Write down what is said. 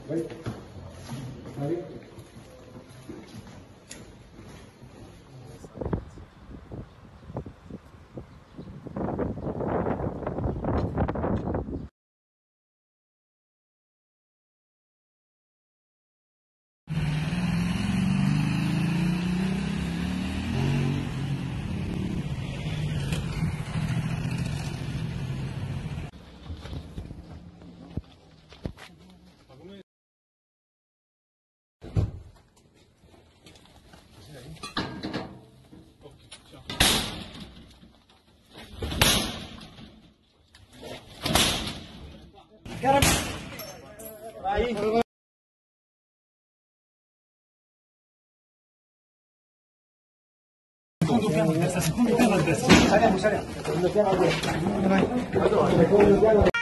Vai. Vai. Vai. Secondo piano a destra, secondo piano a destra. Saliamo. Secondo piano a destra.